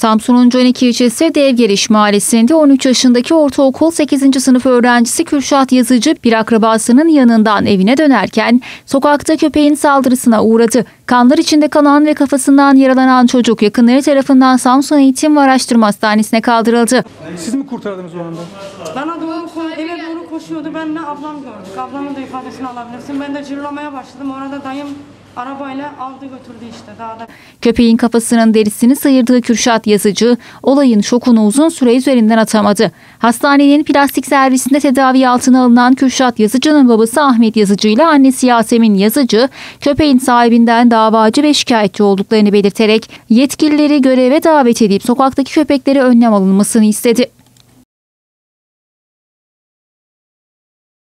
Samsun'un Canik ilçesi Devgeriş mahallesinde 13 yaşındaki ortaokul 8. sınıf öğrencisi Kürşat Yazıcı bir akrabasının yanından evine dönerken sokakta köpeğin saldırısına uğradı. Kanlar içinde kalan ve kafasından yaralanan çocuk yakınları tarafından Samsun Eğitim ve Araştırma Hastanesi'ne kaldırıldı. Siz mi kurtardınız o anda? Bana eve doğru koşuyordu. Ben de ablam gördük. Ablamın da ifadesini alabilirsin. Ben de cırlamaya başladım. Orada dayım arabayla aldı götürdü işte dağda. Köpeğin kafasının derisini sıyırdığı Kürşat Yazıcı olayın şokunu uzun süre üzerinden atamadı. Hastanenin plastik servisinde tedavi altına alınan Kürşat Yazıcı'nın babası Ahmet Yazıcı ile annesi Yasemin Yazıcı köpeğin sahibinden davacı ve şikayetçi olduklarını belirterek yetkilileri göreve davet edip sokaktaki köpeklere önlem alınmasını istedi.